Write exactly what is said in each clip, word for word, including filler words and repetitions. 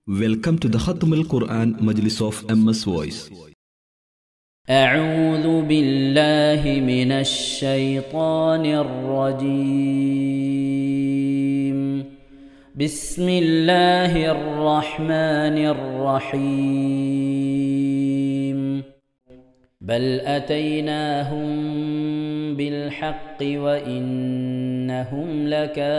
Welcome to the Khatm al-Quran Majlis of M S Voice. أعوذ بالله من الشيطان الرجيم. بسم الله الرحمن الرحيم. بل أتيناهم بالحق وإنهم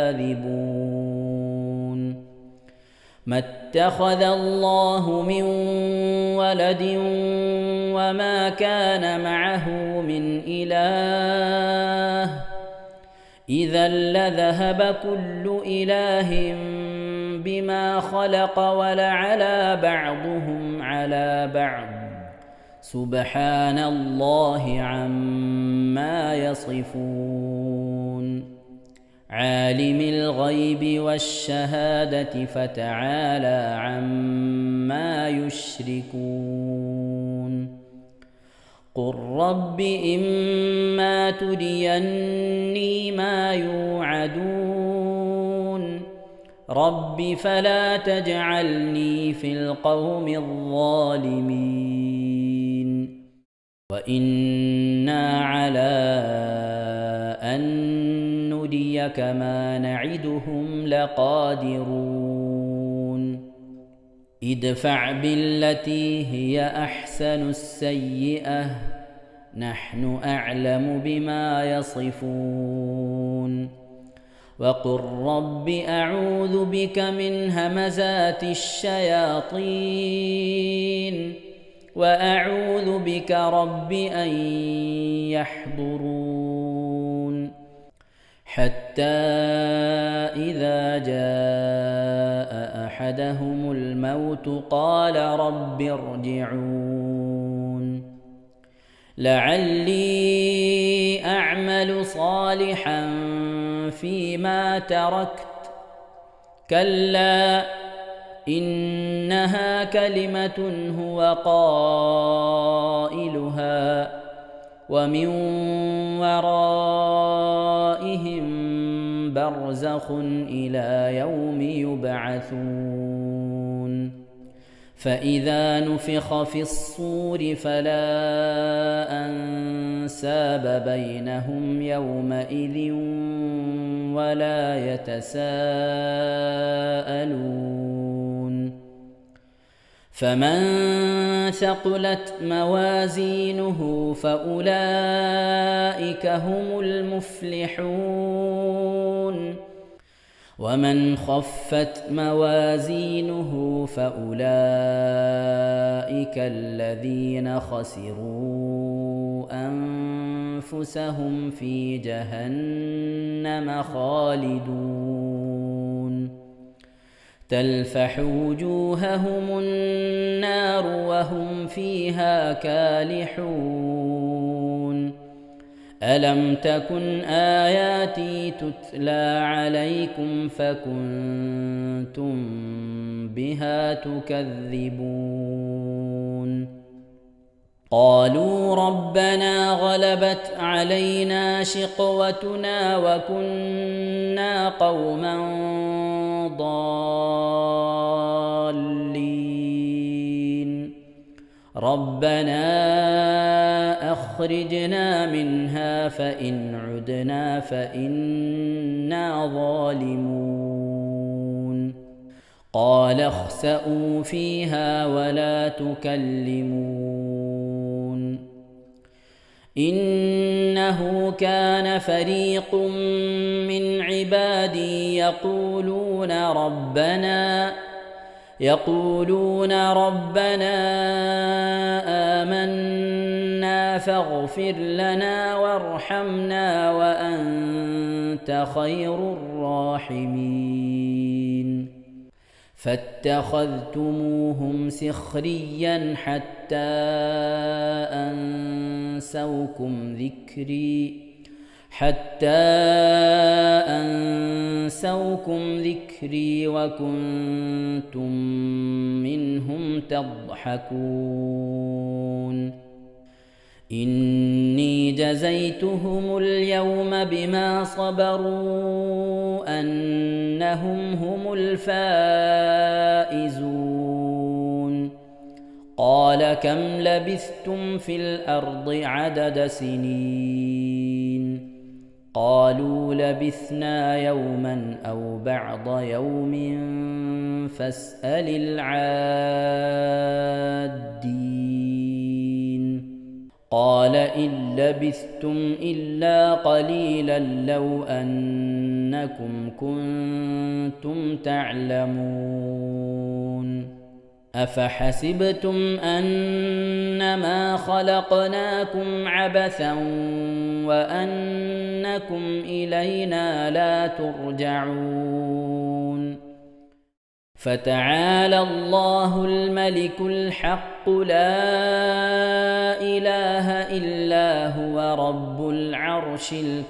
لكاذبون. ما اتخذ الله من ولد وما كان معه من إله إذا لذهب كل إله بما خلق ولعلى بعضهم على بعض سبحان الله عما يصفون. عالم الغيب والشهادة فتعالى عما يشركون. قل رب إما تريني ما يوعدون رب فلا تجعلني في القوم الظالمين وإنا على أن نريك ما نعدهم لقادرون. ادفع بالتي هي أحسن السيئة نحن أعلم بما يصفون. وقل رب أعوذ بك من همزات الشياطين وأعوذ بك رب أن يحضرون. حتى إذا جاء أحدهم الموت قال رب ارجعون لعلي أعمل صالحا فيما تركت كلا إنها كلمة هو قائلها ومن ورائهم برزخ إلى يوم يبعثون. فإذا نفخ في الصور فلا أنساب بينهم يومئذ ولا يتساءلون. فمن ثقلت موازينه فأولئك هم المفلحون ومن خفت موازينه فأولئك الذين خسروا أنفسهم في جهنم خالدون. تلفح وجوههم النار وهم فيها كالحون. ألم تكن آياتي تتلى عليكم فكنتم بها تكذبون. قالوا ربنا غلبت علينا شقوتنا وكنا قوما ضالين ربنا أخرجنا منها فإن عدنا فإنا ظالمون. قال اخسئوا فيها ولا تكلمون. إنه كان فريق من عبادي يقولون ربنا يقولون ربنا آمنا فاغفر لنا وارحمنا وأنت خير الراحمين. فاتخذتموهم سخريا حتى أنسوكم ذكري حتى أنسوكم ذكري وكنتم منهم تضحكون. إني جزيتهم اليوم بما صبروا أنهم هم الفائزون قال كم لبثتم في الأرض عدد سنين قالوا لبثنا يوما أو بعض يوم فاسأل العادين قال إن لبثتم إلا قليلا لو أنكم كنتم تعلمون أفحسبتم أنما خلقناكم عبثا وأنكم إلينا لا ترجعون فتعالى الله الملك الحق لا إله إلا هو رب العرش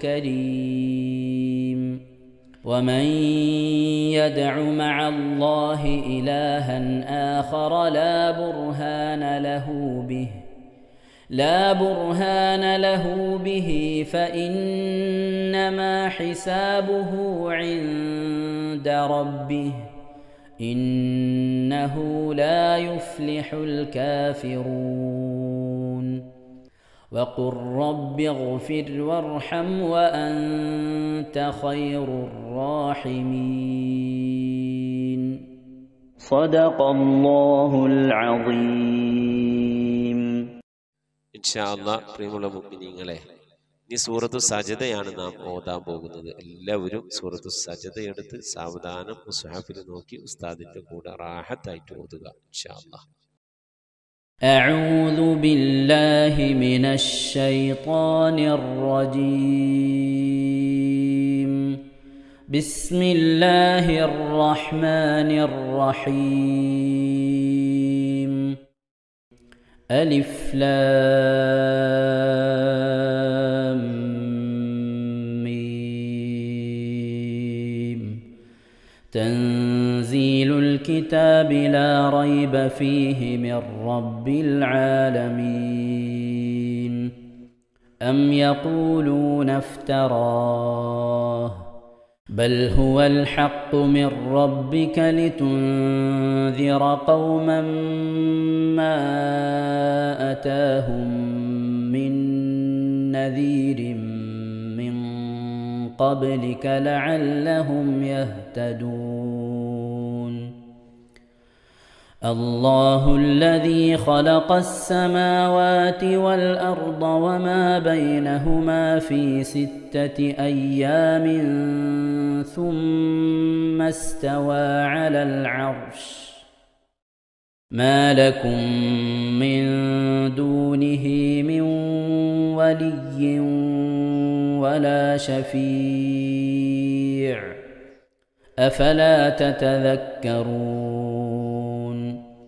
الكريم ومن يدع مع الله إلها آخر لا برهان له به لا برهان له به فإنما حسابه عند ربه إنه لا يفلح الكافرون وقل رب اغفر وارحم وأنت خير الراحمين صدق الله العظيم إن شاء الله പ്രിയമുള്ള മുഅ്മിനീങ്ങളെ ഈ സൂറത്തു സജദയാണ് നാം ഓതാൻ പോകുന്നത്. എല്ലാവരും സൂറത്തു സജദ എടുത്ത് സാവധാനം മുസ്ഹഫിൽ നോക്കി ഉസ്താദിന്റെ കൂടെ റാഹത്തായിട്ട് ഓതുക ഇൻഷാ അല്ലാഹ്. أعوذ بالله من الشيطان الرجيم بسم الله الرحمن الرحيم ألف لام ميم تنزيل الكتاب لا ريب فيه من رب العالمين أم يقولون افتراه بل هو الحق من ربك لتنذر قوما ما أتاهم من نذير من قبلك لعلهم يهتدون الله الذي خلق السماوات والأرض وما بينهما في ستة أيام ثم استوى على العرش ما لكم من دونه من ولي ولا شفيع أفلا تتذكرون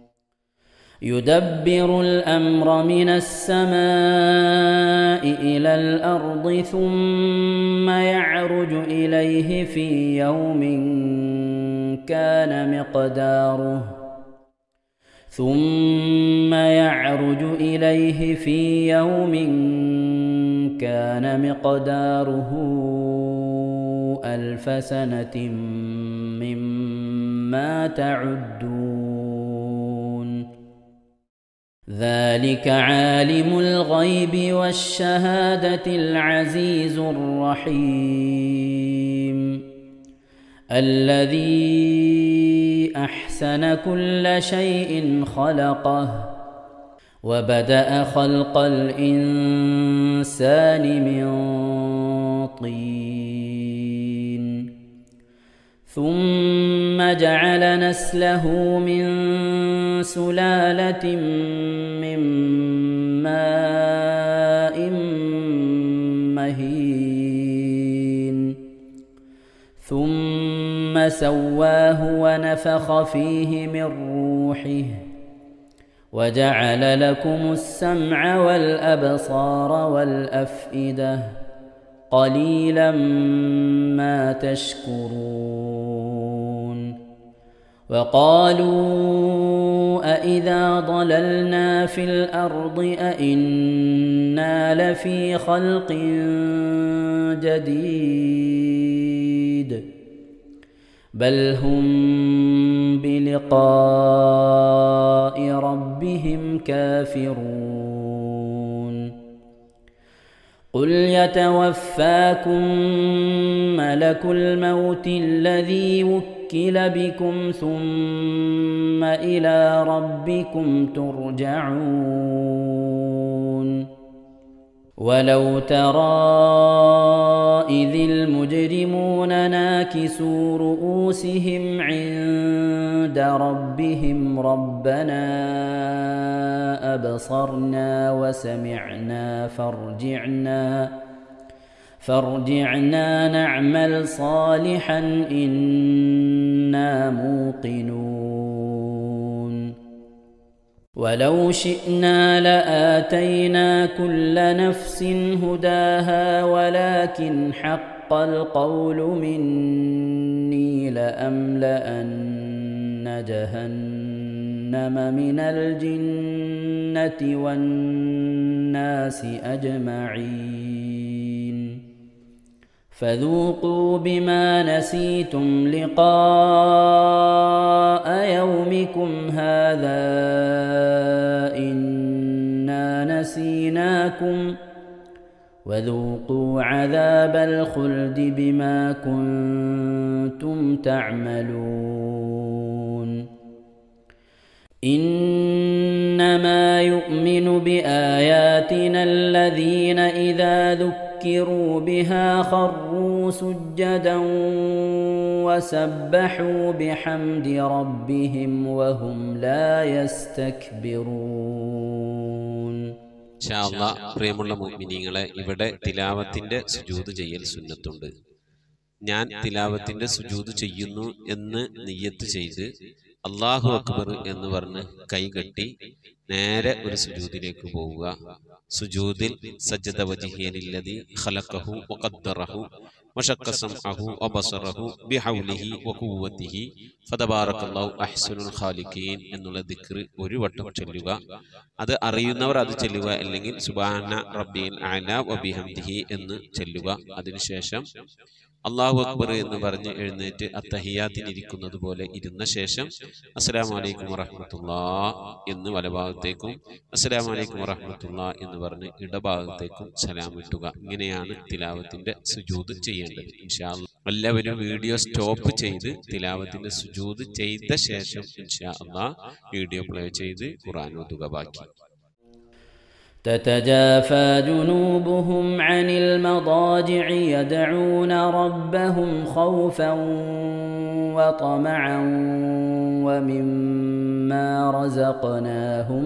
يدبر الأمر من السماء إلى الأرض ثم يعرج إليه في يوم كان مقداره ثم يعرج إليه في يوم كان مقداره ألف سنة مما تعدون ذلك عالم الغيب والشهادة العزيز الرحيم الذي أحسن كل شيء خلقه وبدأ خلق الإنسان من طين ثم جعل نسله من سلالة من ماء مهين ثم سواه ونفخ فيه من روحه وجعل لكم السمع والأبصار والأفئدة قليلا ما تشكرون وقالوا أإذا ضللنا في الأرض أإنا لفي خلق جديد بل هم بلقاء ربهم بربهم كافرون قل يتوفاكم ملك الموت الذي وكل بكم ثم إلى ربكم ترجعون ولو ترى إذ المجرمون ناكسوا رؤوسهم عند ربهم ربنا أبصرنا وسمعنا فارجعنا فارجعنا نعمل صالحا إنا موقنون ولو شئنا لآتينا كل نفس هداها ولكن حق القول مني لأملأن جهنم من الجنة والناس أجمعين فذوقوا بما نسيتم لقاء يومكم هذا إنا نسيناكم وذوقوا عذاب الخلد بما كنتم تعملون إنما يؤمن بآياتنا الذين إذا ذكروا بها خروا سجدا وسبحوا بحمد ربهم وهم لا يستكبرون ഇൻഷാ അല്ലാഹ് പ്രിയമുള്ള മുഅ്മിനീങ്ങളെ, ഇവിടെ തിലാവത്തിന്റെ സുജൂദ് ചെയ്യൽ സുന്നത്തുണ്ട്. ഞാൻ തിലാവത്തിന്റെ സുജൂദ് ചെയ്യുന്നു എന്ന് നിയ്യത്ത് ചെയ്ത് അല്ലാഹു അക്ബർ എന്ന് പറഞ്ഞ് കൈകെട്ടി നേരെ ഒരു സുജൂദിലേക്ക് പോവുക. സുജൂദിൽ സജ്ജദ വജ്ഹിയ ലില്ലദി ഖലഖഹു വഖദ്ദറഹു വശഖ സമഅഹു വബസറഹു ബിഹൗലിഹി വഖുവ്വതിഹി ഫതബാറകല്ലാഹു അഹ്സനുൽ ഖാലിഖീൻ എന്നുള്ള ദിക്ർ ഒരു വട്ടം ചൊല്ലുക. അത് അറിയുന്നവർ അത് ചൊല്ലുക, അല്ലെങ്കിൽ സുബ്ഹാന റബ്ബിൽ അഅല വബിഹംദിഹി എന്ന് ചൊല്ലുക. അതിനുശേഷം അല്ലാഹു അക്ബർ എന്ന് പറഞ്ഞ് എഴുന്നേറ്റ് അത്തഹിയാത്തിനിരിക്കുന്നത് പോലെ ഇരുന്ന ശേഷം അസ്സലാമു അലൈക്കും വറഹ്മത്തുള്ളാഹി എന്ന് വലഭാഗത്തേക്കും അസ്സലാമു അലൈക്കും വറഹ്മത്തുള്ളാഹി എന്ന് പറഞ്ഞ് ഇടഭാഗത്തേക്കും സലാം ഇട്ടുക. ഇങ്ങനെയാണ് തിലാവത്തിന്റെ സുജൂദ് ചെയ്യേണ്ടത്. ഇൻഷാ അല്ലാഹ് എല്ലാവരും വീഡിയോ സ്റ്റോപ്പ് ചെയ്ത് തിലാവത്തിന്റെ സുജൂദ് ചെയ്ത ശേഷം ഇൻഷാ അല്ലാഹ് വീഡിയോ പ്ലേ ചെയ്ത് ഖുർആൻ ഓതുക. ബാക്കി تتجافى جنوبهم عن المضاجع يدعون ربهم خوفا وطمعا ومما رزقناهم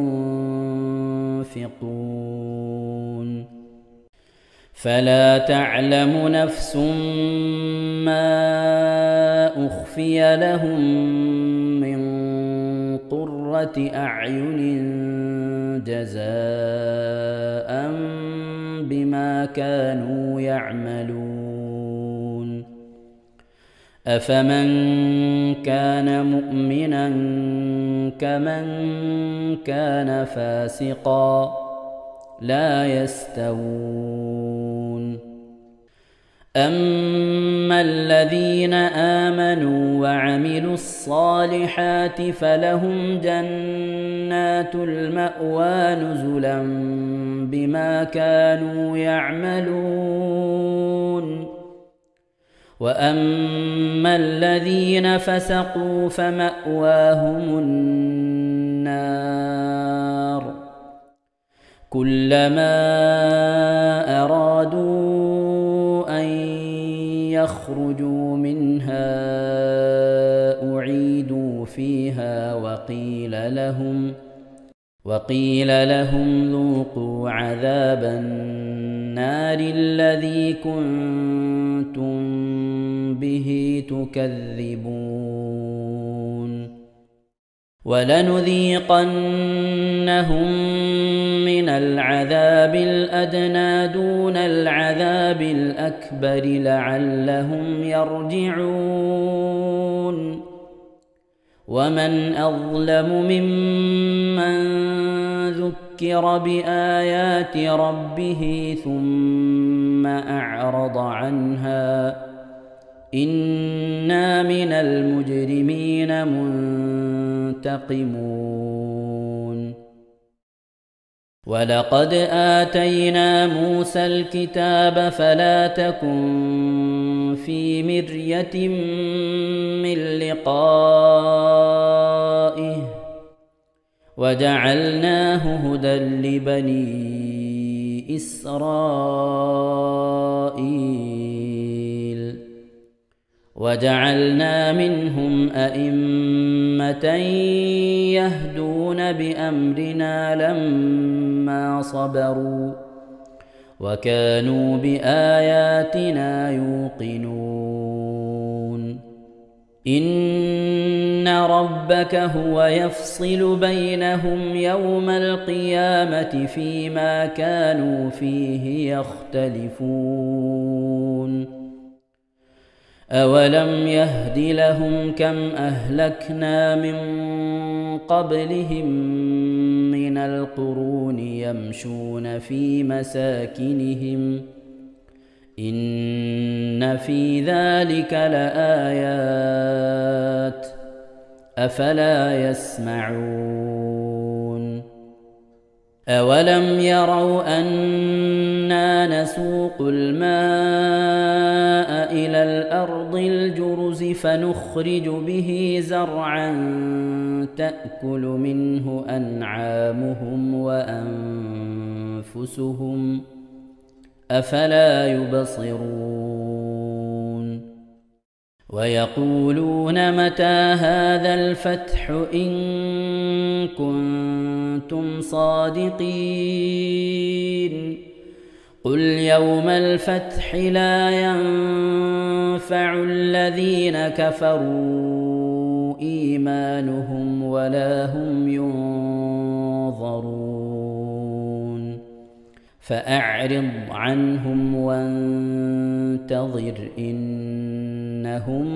ينفقون فلا تعلم نفس ما أخفي لهم من قرة أعين جزاء بما كانوا يعملون أفمن كان مؤمنا كمن كان فاسقا لا يستوون أما الذين آمنوا وعملوا الصالحات فلهم جنات المأوى نزلا بما كانوا يعملون وأما الذين فسقوا فمأواهم النار كلما أرادوا أن يخرجوا منها أعيدوا فيها وقيل لهم وقيل لهم ذوقوا عذاب النار الذي كنتم به تكذبون ولنذيقنهم من العذاب الأدنى دون العذاب الأكبر لعلهم يرجعون ومن أظلم ممن ذكر بآيات ربه ثم أعرض عنها إنا من المجرمين منتقمون ولقد آتينا موسى الكتاب فلا تكن في مرية من لقائه وجعلناه هدى لبني إسرائيل وجعلنا منهم أئمة يهدون بأمرنا لما صبروا وكانوا بآياتنا يوقنون إن ربك هو يفصل بينهم يوم القيامة فيما كانوا فيه يختلفون أولم يهد لهم كم أهلكنا من قبلهم من القرون يمشون في مساكنهم إن في ذلك لآيات أفلا يسمعون أولم يروا أنا نسوق الماء إلى الأرض الجرز فنخرج به زرعا تأكل منه أنعامهم وأنفسهم أفلا يبصرون ويقولون متى هذا الفتح إن كنتم صادقين قل يوم الفتح لا ينفع الذين كفروا إيمانهم ولا هم ينظرون فأعرض عنهم وانتظر إنهم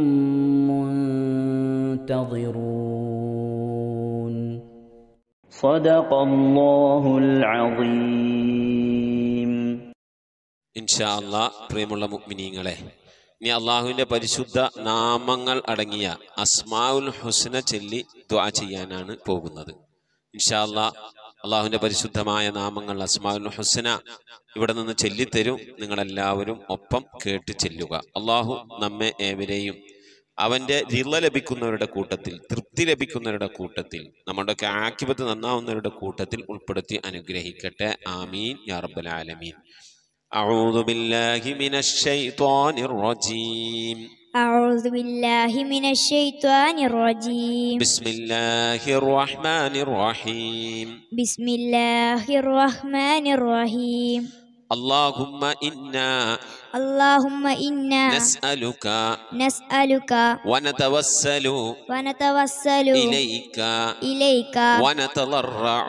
منتظرون صدق الله العظيم. ഇൻഷാ അല്ലാഹ് പ്രിയമുള്ള മുഅ്മിനീങ്ങളെ, ഇനി അള്ളാഹുവിൻ്റെ പരിശുദ്ധ നാമങ്ങൾ അടങ്ങിയ അസ്മാഉൽ ഹുസ്ന ചൊല്ലി ദുആ ചെയ്യാനാണ് പോകുന്നത്. ഇൻഷാ അല്ലാഹ് അള്ളാഹുവിൻ്റെ പരിശുദ്ധമായ നാമങ്ങൾ അസ്മാഉൽ ഹുസ്ന ഇവിടെ നിന്ന് ചൊല്ലിത്തരും. നിങ്ങളെല്ലാവരും ഒപ്പം കേട്ട് ചെല്ലുക. അള്ളാഹു നമ്മെ ഏവരെയും അവൻ്റെ റിള ലഭിക്കുന്നവരുടെ കൂട്ടത്തിൽ, തൃപ്തി ലഭിക്കുന്നവരുടെ കൂട്ടത്തിൽ, നമ്മുടെയൊക്കെ ആഖിബത്ത് നന്നാവുന്നവരുടെ കൂട്ടത്തിൽ ഉൾപ്പെടുത്തി അനുഗ്രഹിക്കട്ടെ. ആമീൻ യാ റബ്ബൽ ആലമീൻ. أعوذ بالله من الشيطان الرجيم أعوذ بالله من الشيطان الرجيم بسم الله الرحمن الرحيم بسم الله الرحمن الرحيم اللهم إنا اللهم إنا نسألك نسألك ونتوسل ونتوسل إليك إليك ونتضرع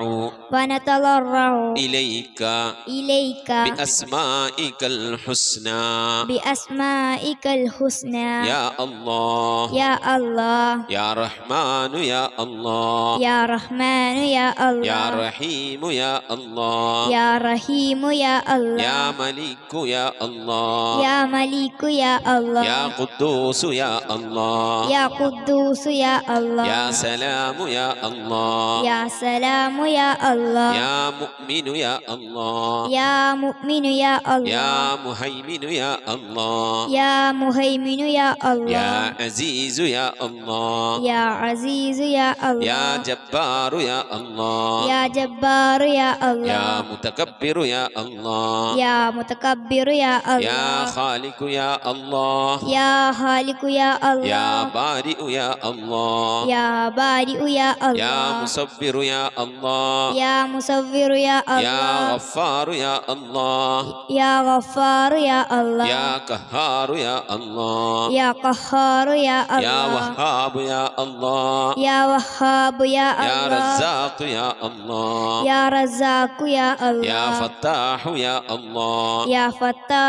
ونتضرع إليك إليك بأسمائك الحسنى بأسمائك الحسنى يا الله يا الله يا رحمن يا الله يا رحمن يا الله يا رحيم يا الله يا رحيم يا الله يا ملك يا الله يا ملك يا الله يا قدوس يا الله يا قدوس يا الله يا سلام يا الله يا سلام يا الله يا مؤمن يا الله يا مؤمن يا الله يا مهيمن يا الله يا مهيمن يا الله يا عزيز يا الله يا عزيز يا الله يا جبار يا الله يا جبار يا الله يا متكبر يا الله يا متكبر يا الله يا خالق يا الله يا خالق يا الله يا بارئ يا الله يا بارئ يا الله يا مصور يا الله يا مصور يا الله يا غفار يا الله يا غفار يا الله يا قهار يا الله يا قهار يا الله يا وهاب يا الله يا وهاب يا يا الله رزاق يا الله يا رزاق يا الله يا فتاح يا الله يا فتاح يا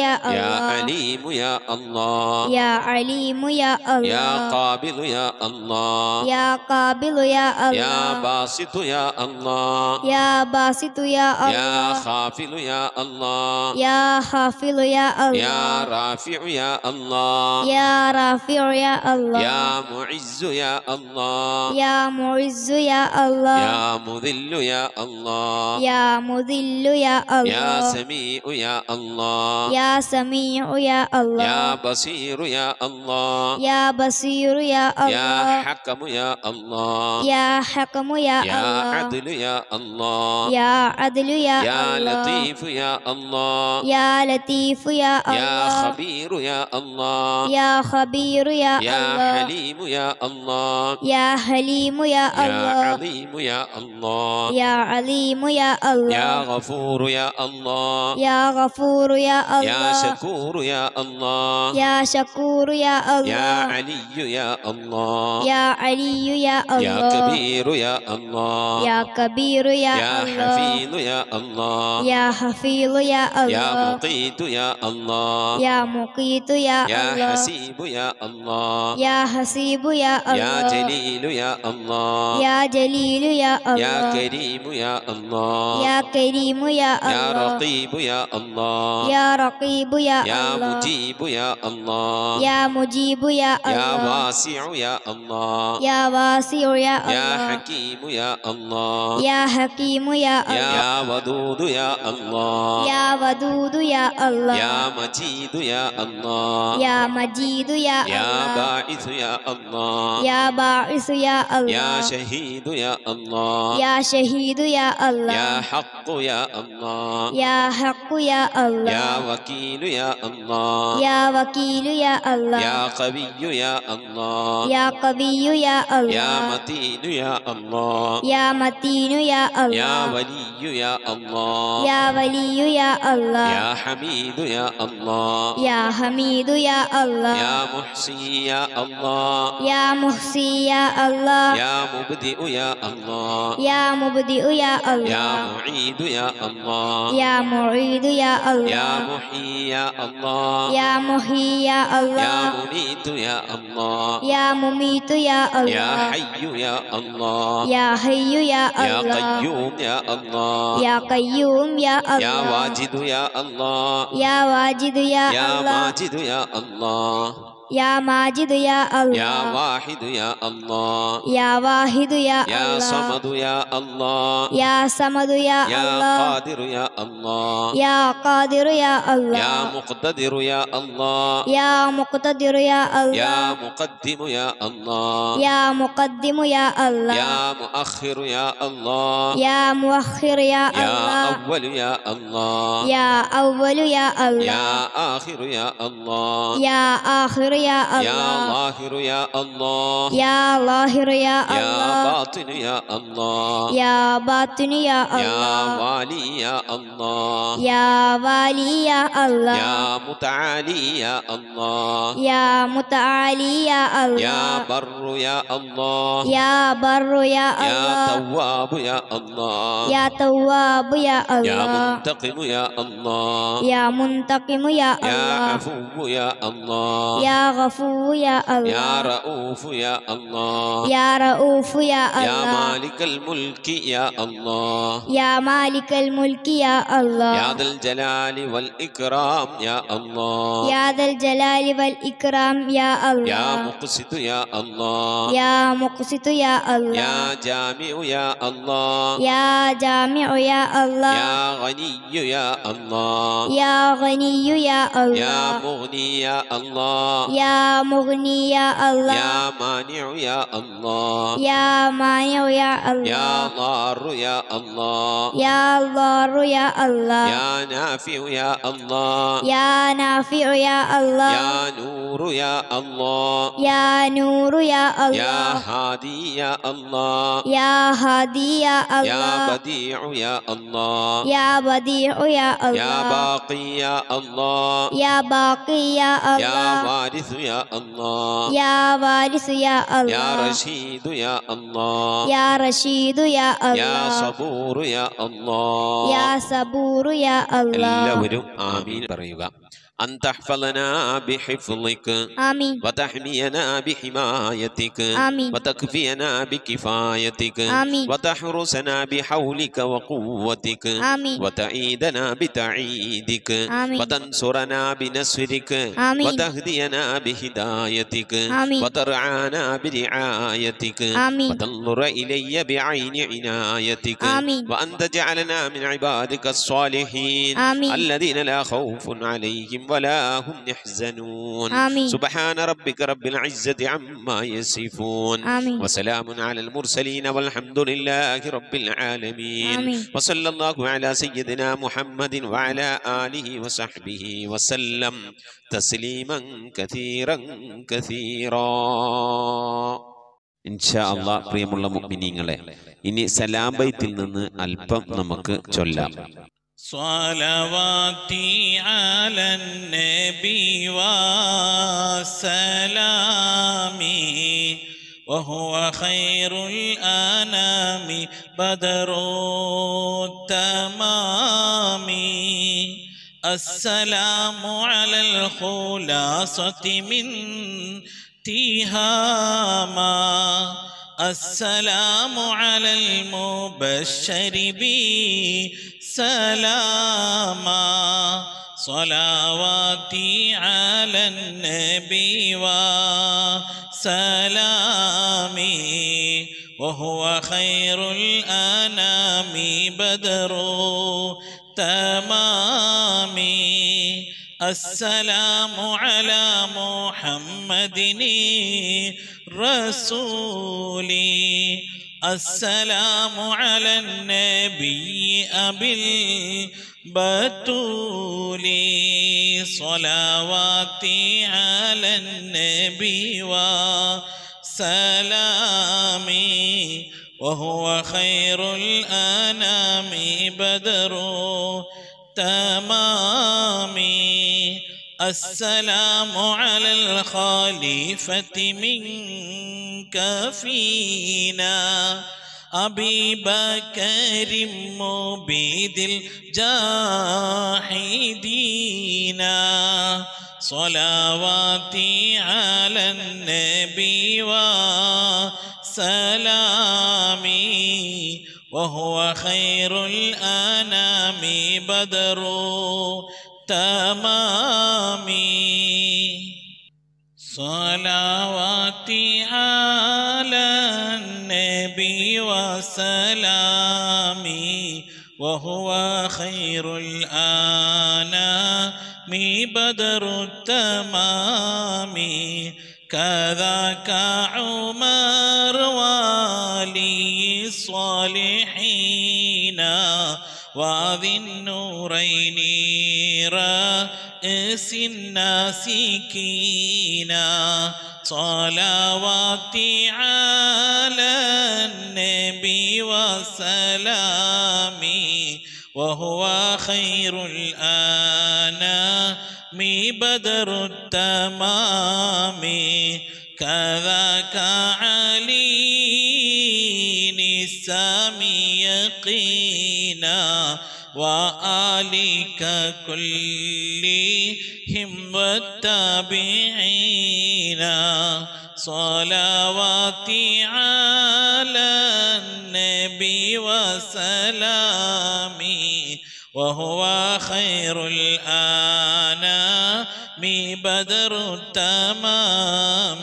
يا يا الله عليم يا الله يا عليم يا يا الله قابل يا الله يا قابل يا يا الله باسط يا الله يا باسط يا يا الله خافل يا الله يا خافض يا يا الله رافع يا الله يا رافع يا الله يا معز يا الله يا معز يا الله يا مذل يا الله يا مذل يا يا الله سميع يا الله يا سميع يا الله يا بصير يا الله يا بصير يا يا الله حكم يا الله يا حكم يا يا الله عدل يا الله يا عدل يا يا الله لطيف يا الله يا لطيف يا يا الله خبير يا الله يا خبير يا يا الله حليم يا الله يا حليم يا يا الله عظيم يا الله يا عليم يا يا الله غفور يا الله يا غفور يا يا الله شكور يا الله يا شكور يا يا الله علي يا الله يا علي يا يا الله كبير يا الله يا كبير يا يا الله حفيظ يا الله يا حفيظ يا يا الله مقيت يا الله يا مقيت يا يا الله حسيب يا الله يا حسيب يا يا الله جليل يا الله يا جليل يا يا الله كريم يا الله يا كريم يا يا الله رقيب يا الله يا رقيب يا يا الله مجيب يا الله يا مجيب يا يا الله واسع يا الله يا واسع يا يا الله حكيم يا الله يا حكيم يا الله يا ودود يا الله يا ودود يا الله يا مجيد يا الله يا مجيد يا يا الله باعث يا الله يا باعث يا يا الله شهيد يا الله يا شهيد يا يا الله حق يا الله يا حق يا الله يا وكيل يا الله يا وكيل يا الله يا قوي يا الله يا قوي يا يا الله متين يا الله يا متين يا يا الله ولي يا الله يا ولي يا الله يا حميد يا الله يا حميد يا الله يا محصي يا الله يا محصي يا الله يا مبدئ يا الله يا مبدئ يا يا الله معيد يا الله يا معيد يا يا الله محيي يا الله يا محيي يا يا الله مميت يا الله يا مميت يا يا الله حي يا الله يا حي يا يا الله قيوم يا الله يا قيوم يا يا الله واجد يا الله يا واجد يا يا الله ماجد يا الله يا ماجد يا يا الله واحد يا الله يا واحد يا يا الله صمد يا الله يا صمد يا يا الله قادر يا الله يا قادر يا الله يا مقتدر يا الله يا مقتدر يا يا الله مقدم يا الله يا مقدم يا الله يا مؤخر يا الله يا مؤخر يا يا الله أول يا الله يا أول يا الله يا آخر يا الله يا آخر يا يا الله ظاهر يا الله يا ظاهر يا يا الله باطن يا الله يا باطن يا يا الله والي يا الله يا والي يا الله يا متعالي يا الله يا متعالي يا يا الله بر يا الله يا بر يا يا الله تواب يا الله يا تواب يا يا الله منتقم يا الله يا منتقم يا يا الله عفو يا الله يا غفور يا يا الله رؤوف يا الله يا رؤوف يا يا الله مالك الملك يا الله يا مالك الملك يا الله يا ذا الجلال والإكرام يا الله يا ذا الجلال والإكرام يا يا الله مقسط يا الله يا مقسط يا الله يا جامع يا الله يا جامع يا الله يا غني يا الله يا غني يا يا الله مغني يا الله يا مغني يا الله يا مانع يا الله يا مانع يا يا الله ضار يا الله يا ضار يا الله يا نافع يا الله يا نافع يا الله يا نور يا الله يا نور يا يا الله هادي يا الله يا هادي يا يا الله بديع يا الله يا بديع يا يا الله باقي يا الله يا باقي يا يا الله وارث يا الله يا وارث يا يا الله رشيد يا الله يا رشيد يا يا الله صبور يا الله يا صبور يا الله എല്ലാവരും ആമീൻ പറയുക. أن تحفظنا بحفظك آمين وتحمينا بحمايتك آمين وتكفينا بكفايتك آمين وتحرسنا بحولك وقوتك آمين وتعيدنا بتعيدك آمين وتنصرنا بنصرك آمين وتهدينا بهدايتك آمين وترعانا برعايتك آمين وتنظر إلي بعين عنايتك آمين وأن تجعلنا من عبادك الصالحين آمين الذين لا خوف عليهم ولا هم يحزنون آمين سبحان ربك رب العزة عما يصفون آمين وسلام على المرسلين والحمد لله رب العالمين آمين وصلى الله على سيدنا محمد وعلى آله وصحبه وسلم تسليما كثيرا كثيرا ഇൻഷാ അല്ലാഹ്. പ്രിയമുള്ള മുഅ്മിനീങ്ങളെ, ഇനി സലാം ബൈത്തിൽ നിന്ന് അല്പം നമുക്ക് ചൊല്ലാം. صلواتي على النبي وسلامي وهو خير الأنام بدر التمام السلام على الخلاصة من تهاما السلام على المبشر بسلاما صلواتي على النبي وسلامي وهو خير الأنام بدر تمامي السلام على محمد رسولي السلام على النبي أبي البتول صلواتي على النبي وسلامي وهو خير الأنام بدر تمامي السلام على الخليفة منك فينا أبي بكر مبيد الجاحدين صلواتي على النبي وسلامي وهو خير الأنام بدر تمامي صلواتي على النبي وسلامي وهو خير الأنام بدر التمام كذاك عمر ولي الصالحين وذي النورين رأس الناسكين صلواتي على النبي وسلامي وهو خير الأنام بدر التمام كذاك علي السامي يقينا وآلك كلهم والتابعين صلواتي على النبي وسلامي وهو خير الأنام بدر التمام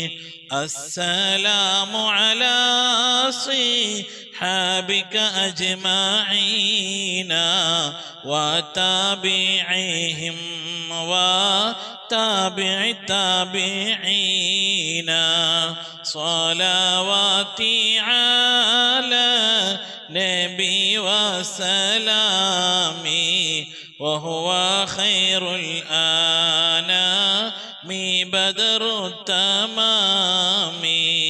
السلام على صحابك أجمعين وتابعيهم وتابع التابعين صلواتي على نبي وسلامي وهو خير الأنام بدر التمام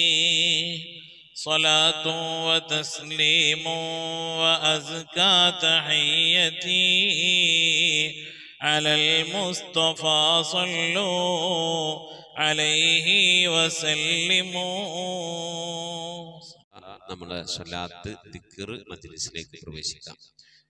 صلاة وتسليم وأزكى تحيتي على المصطفى صلوا عليه وسلموا. നമ്മുടെ സ്വലാത്ത് ദിക്ർ മജ്ലിസിലേക്ക് പ്രവേശിക്കാം.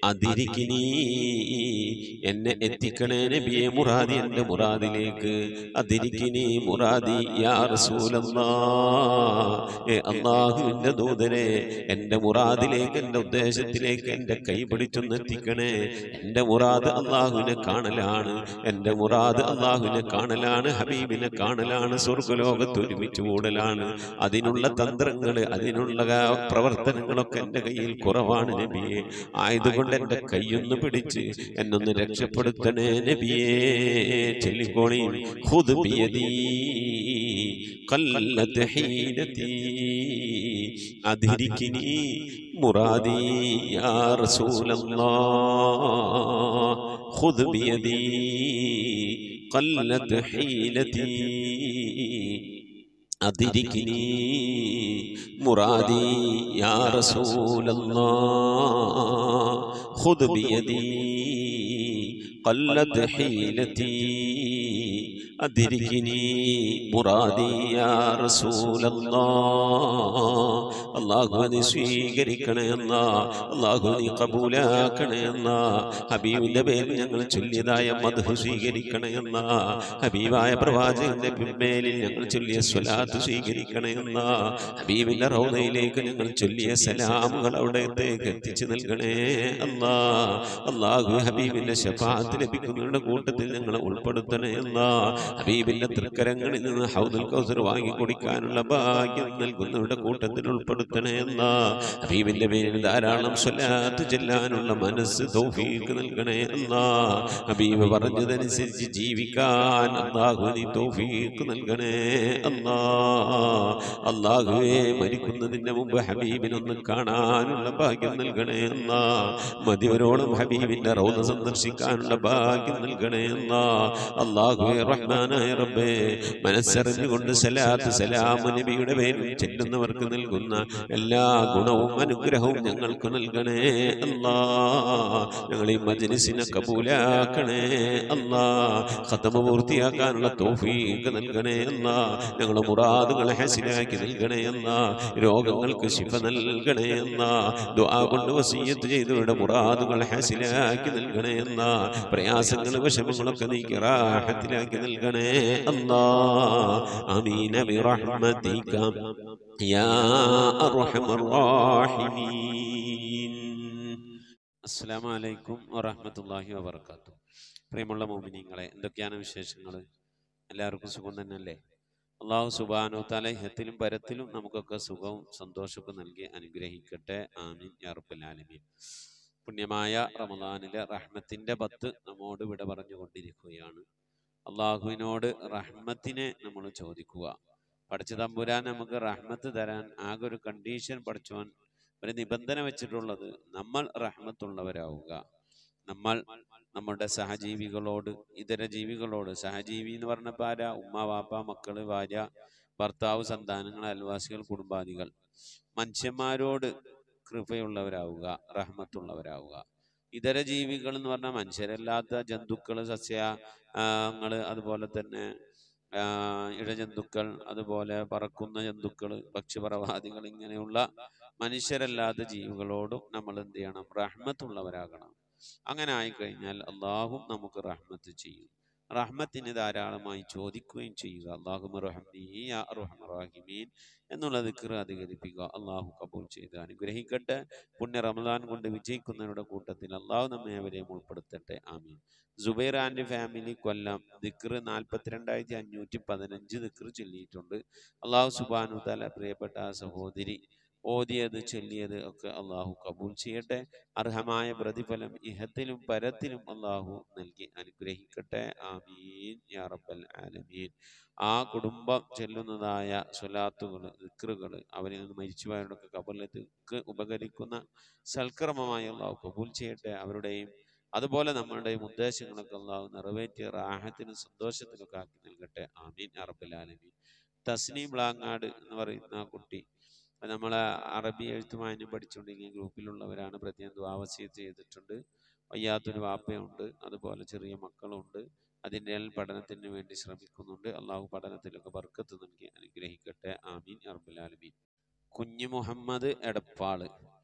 അതിരിക്കിനി എന്നെ എത്തിക്കണേ നബിയെ മുറാദി എൻ്റെ മുറാദിലേക്ക് അതിരിക്കിനി മുറാദി യാ റസൂലല്ലാഹ് ഏ അല്ലാഹുവിൻ്റെ ദൂതനെ എൻ്റെ മുറാദിലേക്ക് എൻ്റെ ഉദ്ദേശത്തിലേക്ക് എൻ്റെ കൈ പിടിച്ചൊന്ന് എത്തിക്കണേ എൻ്റെ മുറാദ് അല്ലാഹുവിനെ കാണലാണ് എൻ്റെ മുറാദ് അല്ലാഹുവിനെ കാണലാണ് ഹബീബിനെ കാണലാണ് സ്വർഗ്ഗലോകത്ത് ഒരുമിച്ച് കൂടലാണ് അതിനുള്ള തന്ത്രങ്ങൾ അതിനുള്ള പ്രവർത്തനങ്ങളൊക്കെ എൻ്റെ കയ്യിൽ കുറവാണ് നബിയെ ആയതുകൊണ്ട് എൻ്റെ കൈയൊന്ന് പിടിച്ച് എന്നൊന്ന് രക്ഷപ്പെടുത്തണേ നബിയേ ചൊല്ലിക്കോണി ഖുദ് ബിയദീ ഖല്ലത് ഹീനതീ അദ്രികിനി മുറാദി യാ റസൂലല്ലാഹ് ഖുദ് ബിയദീ ഖല്ലത് ഹീനതീ അദ്രികിനി മുറാദി യാ റസൂലല്ലാഹ് ഖുദ് ബിയദീ ഖല്ലത് ഹീലതീ അദ്രികിനി മുറാദി യാ റസൂലല്ലാഹ് അല്ലാഹുവേ സ്വീകരിക്കണേ അല്ലാഹ് അല്ലാഹുവേ ഖബൂലാക്കണേ അല്ലാഹ് ഹബീബിന്റെ പേരിൽ ഞങ്ങൾ ചൊല്ലിയതായ മദ്ഹ് സ്വീകരിക്കണേ അല്ലാഹ് ഹബീബായ പ്രവാചകന്റെ മേലിൽ ഞങ്ങൾ ചൊല്ലിയ സ്വലാത്ത് സ്വീകരിക്കണേ അല്ലാഹ് ഹബീബിന്റെ റൗദയിലേക്ക് ഞങ്ങൾ ചൊല്ലിയ സലാമുകൾ അവിടത്തേക്ക് എത്തിച്ചു നൽകണേ അല്ലാഹ് അല്ലാഹു ഹബീബിന്റെ ശഫാഅത്ത് ലഭിക്കുന്നവരുടെ കൂട്ടത്തിൽ ഞങ്ങളെ ഉൾപ്പെടുത്തണേ അല്ലാഹ് ഹബീബിന്റെ തൃക്കരങ്ങളിൽ നിന്ന് ഹൗദുൽ കൗസർ വാങ്ങി കുടിക്കാനുള്ള ഭാഗ്യം നൽകുന്നവരുടെ കൂട്ടത്തിൽ ഉൾപ്പെടുത്തണേ അല്ലാഹ് ഹബീബിന്റെ പേരിൽ ധാരാളം സ്വലാത്ത് ചെല്ലാനുള്ള മനസ്സ് തൗഫീഖ് നൽകണേ അല്ലാഹ് ഹബീബ് പറഞ്ഞതനുസരിച്ച് ജീവിക്കാൻ അല്ലാഹു നീ തൗഫീഖ് നൽകണേ അല്ലാഹ് അല്ലാഹുവേ മരിക്കുന്നതിന് മുമ്പ് ഹബീബിനൊന്ന് കാണാനുള്ള ഭാഗ്യം നൽകണേ അല്ലാഹ് മദിവരോളം ഹബീബിന്റെ റൗദ സന്ദർശിക്കാനുള്ള ഭാഗ്യം നൽകണേ അല്ലാഹ് അല്ലാഹുവേ റഹ്മാനായ റബ്ബേ മനസ്സറിഞ്ഞുകൊണ്ട് സലാത്ത് സലാം നബിയുടെ പേരിൽ ചെല്ലുന്നവർക്ക് നൽകുന്ന എല്ലാ ഗുണവും അനുഗ്രഹവും ഞങ്ങൾക്ക് നൽകണേ അല്ലാഹ് ഞങ്ങൾ ഈ മജ്ലിസിനെ കബൂലാക്കണേ അല്ലാഹ് ഖതമ പൂർത്തിയാക്കാനുള്ള തൗഫീഖ് നൽകണേ അല്ലാഹ് ഞങ്ങളുടെ മുറാദുകളെ ഹസിലാക്കി നൽകണേ അല്ലാഹ് രോഗങ്ങൾക്ക് ശിഫ നൽകണേ അല്ലാഹ് ദുആ കൊണ്ട് വസിയ്യത്ത് ചെയ്തവരുടെ മുറാദുകൾ ഹസിലാക്കി നൽകണേ അല്ലാഹ് പ്രയാസങ്ങൾ വിഷമങ്ങളൊക്കെ നീക്കി റാഹത്തിലാക്കി നൽകണേ അല്ലാഹ് ആമീൻ ബിറഹ്മതിക യാ അർഹമർ റഹീമീൻ. അസ്സലാമു അലൈക്കും വറഹ്മത്തുള്ളാഹി വബറകാതുഹു. പ്രിയമുള്ള മുഅ്മിനീങ്ങളെ, എന്തൊക്കെയാണ് വിശേഷങ്ങൾ? എല്ലാവർക്കും സുഖം തന്നെയല്ലേ? അല്ലാഹു സുബ്ഹാനഹു വ തആല ഇഹത്തിലും പരത്തിലും നമുക്കൊക്കെ സുഖവും സന്തോഷവും നൽകി അനുഗ്രഹിക്കട്ടെ. ആമീൻ യാ റബ്ബൽ ആലമീൻ. പുണ്യമായ റമദാനിലെ റഹ്മത്തിന്റെ പത്ത് നമ്മോട് വിട പറഞ്ഞുകൊണ്ടിരിക്കുകയാണ്. അള്ളാഹുവിനോട് റഹ്മത്തിനെ നമ്മൾ ചോദിക്കുക. പഠിച്ച തമ്പുരാൻ നമുക്ക് റഹ്മത്ത് തരാൻ ആകെ ഒരു കണ്ടീഷൻ പഠിച്ചവൻ ഒരു നിബന്ധന വെച്ചിട്ടുള്ളത് നമ്മൾ റഹ്മത്തുള്ളവരാവുക. നമ്മൾ നമ്മുടെ സഹജീവികളോട്, ഇതര ജീവികളോട്, സഹജീവി എന്ന് പറഞ്ഞപ്പോൾ ആരാ? ഉമ്മ, വാപ്പ, മക്കള്, ഭാര്യ, ഭർത്താവ്, സന്താനങ്ങൾ, അയൽവാസികൾ, കുടുംബാദികൾ, മനുഷ്യന്മാരോട് കൃപയുള്ളവരാവുക, റഹ്മത്തുള്ളവരാവുക. ഇതര ജീവികൾ എന്ന് പറഞ്ഞാൽ മനുഷ്യരല്ലാത്ത ജന്തുക്കൾ, സസ്യങ്ങള്, അതുപോലെ തന്നെ ഇഴജന്തുക്കൾ, അതുപോലെ പറക്കുന്ന ജന്തുക്കൾ, പക്ഷിപറവാദികൾ, ഇങ്ങനെയുള്ള മനുഷ്യരല്ലാത്ത ജീവികളോടും നമ്മൾ എന്ത് ചെയ്യണം? റഹ്മത്തുള്ളവരാകണം. അങ്ങനെ ആയിക്കഴിഞ്ഞാൽ അള്ളാഹും നമുക്ക് റഹ്മത്ത് ചെയ്യും. റഹ്മത്തിന് ധാരാളമായി ചോദിക്കുകയും ചെയ്യുക. അല്ലാഹുമ്മ റഹ്മീ യാ അർഹമർ റഹീമീൻ എന്നുള്ള ദിക്ർ അധികരിപ്പിക്കുക. അള്ളാഹു കബൂൽ ചെയ്ത് അനുഗ്രഹിക്കട്ടെ. പുണ്യ റമദാൻ കൊണ്ട് വിജയിക്കുന്നവരുടെ കൂട്ടത്തിൽ അള്ളാഹു നമ്മെ അവരെയും ഉൾപ്പെടുത്തട്ടെ. ആമീൻ. സുബൈർ ആൻഡ് ഫാമിലി കൊല്ലം ദിക്ർ നാൽപ്പത്തിരണ്ടായിരത്തി അഞ്ഞൂറ്റി പതിനഞ്ച് ദിക്ർ ചൊല്ലിയിട്ടുണ്ട്. അള്ളാഹു സുബ്ഹാനഹു വ തആല പ്രിയപ്പെട്ട ആ സഹോദരി ഓതിയത് ചൊല്ലിയത് ഒക്കെ അള്ളാഹു കബൂൽ ചെയ്യട്ടെ. അർഹമായ പ്രതിഫലം ഇഹത്തിലും പരത്തിലും അള്ളാഹു നൽകി അനുഗ്രഹിക്കട്ടെ. ആമീൻ യാ റബ്ബൽ ആലമീൻ. ആ കുടുംബം ചെല്ലുന്നതായ സ്വലാത്തുകൾ, ദിക്റുകൾ, അവരിൽ നിന്ന് മരിച്ചുപോയവരുടെ ഖബറിലേക്ക് ഉപകരിക്കുന്ന സൽക്കർമ്മമായി അള്ളാഹു കബൂൽ ചെയ്യട്ടെ. അവരുടെയും അതുപോലെ നമ്മളുടെയും ഉദ്ദേശങ്ങളൊക്കെ അള്ളാഹു നിറവേറ്റി റാഹത്തിനും സന്തോഷത്തിനൊക്കെ ആക്കി നൽകട്ടെ. ആമീൻ യാ റബ്ബൽ ആലമീൻ. തസ്നീം ബ്ലാങ്ങാട് എന്ന് പറയുന്ന കുട്ടി നമ്മളെ അറബി എഴുത്തുമാനും പഠിച്ചുകൊണ്ടിരിക്കുന്ന ഗ്രൂപ്പിലുള്ളവരാണ്. പ്രത്യേകം ദുആവസിയത്ത് ചെയ്തിട്ടുണ്ട്. വയ്യാത്തൊരു വാപ്പയുണ്ട്, അതുപോലെ ചെറിയ മക്കളുണ്ട്. അതിൻ്റെ പഠനത്തിന് വേണ്ടി ശ്രമിക്കുന്നുണ്ട്. അള്ളാഹു പഠനത്തിലൊക്കെ ബർക്കത്ത് നൽകി അനുഗ്രഹിക്കട്ടെ. ആമീൻ യാ റബ്ബൽ ആലമീൻ. കുഞ്ഞു മുഹമ്മദ് എടപ്പാള്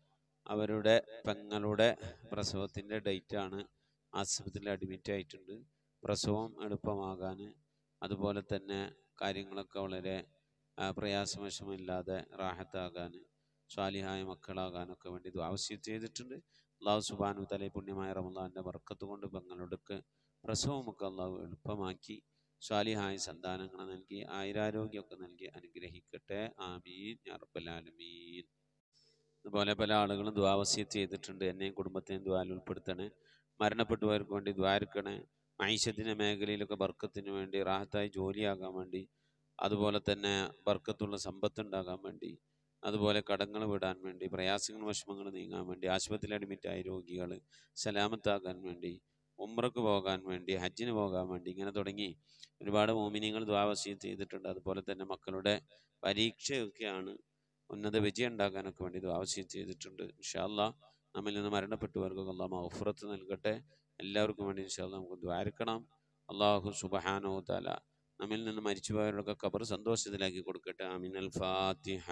അവരുടെ പെങ്ങളുടെ പ്രസവത്തിൻ്റെ ഡേറ്റാണ്. ആശുപത്രിയിൽ അഡ്മിറ്റ് ആയിട്ടുണ്ട്. പ്രസവം എളുപ്പമാകാൻ, അതുപോലെ തന്നെ കാര്യങ്ങളൊക്കെ വളരെ പ്രയാസവശമില്ലാതെ റാഹത്താകാൻ, സ്വാലിഹായ മക്കളാകാനൊക്കെ വേണ്ടി ദുആ വസിയത്ത് ചെയ്തിട്ടുണ്ട്. അല്ലാഹു സുബ്ഹാനഹു വ തആല പുണ്യമായ റമളാനിൻ്റെ ബർക്കത്ത് കൊണ്ട് പെങ്ങളുടെ പ്രസവമൊക്കെ അല്ലാഹു എളുപ്പമാക്കി സ്വാലിഹായ സന്താനങ്ങളെ നൽകി ആയുരാരോഗ്യമൊക്കെ നൽകി അനുഗ്രഹിക്കട്ടെ. ആമീൻ യാ റബ്ബൽ ആലമീൻ. അതുപോലെ പല ആളുകളും ദുആ വസിയത്ത് ചെയ്തിട്ടുണ്ട്. എന്നെയും കുടുംബത്തെയും ദുആയിൽ ഉൾപ്പെടുത്തണേ. മരണപ്പെട്ടവർക്ക് വേണ്ടി ദ്വാരക്കണേ. മഈശത്തിൻ്റെ മേഖലയിലൊക്കെ ബർക്കത്തിന് വേണ്ടി, റാഹത്തായി ജോലിയാകാൻ വേണ്ടി, അതുപോലെ തന്നെ ബർക്കത്തുള്ള സമ്പത്തുണ്ടാകാൻ വേണ്ടി, അതുപോലെ കടങ്ങൾ വിടാൻ വേണ്ടി, പ്രയാസങ്ങൾ വിഷമങ്ങൾ നീങ്ങാൻ വേണ്ടി, ആശുപത്രിയിൽ അഡ്മിറ്റായ രോഗികൾ സലാമത്താകാൻ വേണ്ടി, ഉംറക്ക് പോകാൻ വേണ്ടി, ഹജ്ജിന് പോകാൻ വേണ്ടി, ഇങ്ങനെ തുടങ്ങി ഒരുപാട് മോമിനീങ്ങൾ ദുആ വസിയത്ത് ചെയ്തിട്ടുണ്ട്. അതുപോലെ തന്നെ മക്കളുടെ പരീക്ഷയൊക്കെയാണ്, ഉന്നത വിജയം ഉണ്ടാകാനൊക്കെ വേണ്ടി ദുആ വസിയത്ത് ചെയ്തിട്ടുണ്ട്. ഇൻഷാ അല്ലാഹ് നമ്മിൽ നിന്ന് മരണപ്പെട്ടവർക്കൊക്കെ അല്ലാഹു മഗ്ഫിറത്ത് നൽകട്ടെ. എല്ലാവർക്കും വേണ്ടി ഇൻഷാ അല്ലാഹ് നമുക്ക് ദ്വാരക്കണം. അല്ലാഹു സുബ്ഹാനഹു വ തആല നമ്മിൽ നിന്ന് മരിച്ചുപോയവരുടെ ഖബർ സന്തോഷത്തിലാക്കി കൊടുക്കട്ടെ. ആമീൻ. അൽ ഫാത്തിഹ.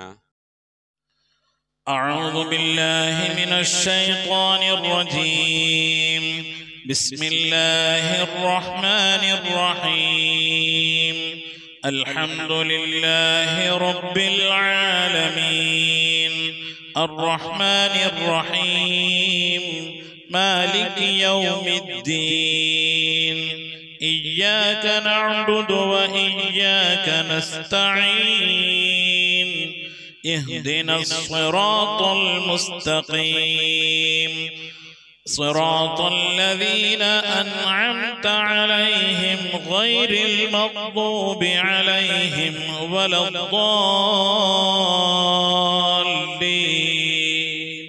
أعوذ بالله من الشيطان الرجيم. بسم الله الرحمن الرحيم. الحمد لله رب العالمين الرحمن الرحيم مالك يوم الدين إياك نعبد وإياك نستعين اهدنا الصراط المستقيم صراط الذين أنعمت عليهم غير المغضوب عليهم ولا الضالين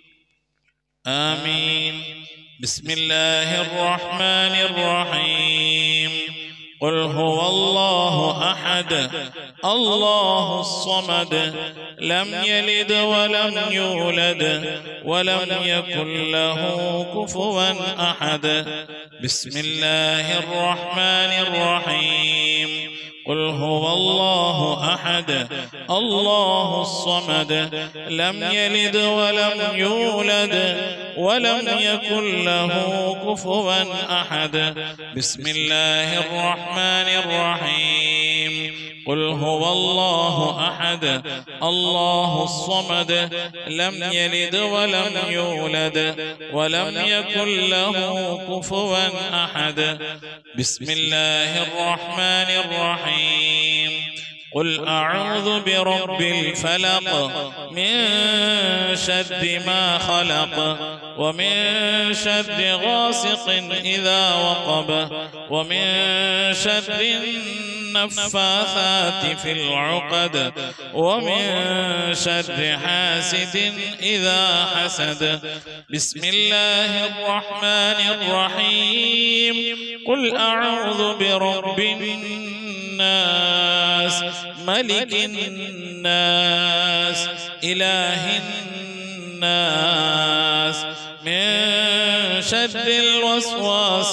آمين. بسم الله الرحمن الرحيم. قل هو الله أحد الله الصمد لم يلد ولم يولد ولم يكن له كفوا أحد. بسم الله الرحمن الرحيم. قل هو الله أحد الله الصمد لم يلد ولم يولد ولم يكن له كفوا أحد. بسم الله الرحمن الرحيم. قل هو الله أحد الله الصمد لم يلد ولم يولد ولم يكن له كفوا أحد. بسم الله الرحمن الرحيم. قل أعوذ برب الفلق من شر ما خلق ومن شر غاسق إذا وقب ومن شر النفاثات في العقد ومن شر حاسد إذا حسد. بسم الله الرحمن الرحيم. قل أعوذ برب الناس ملك الناس إله الناس من شر الوسواس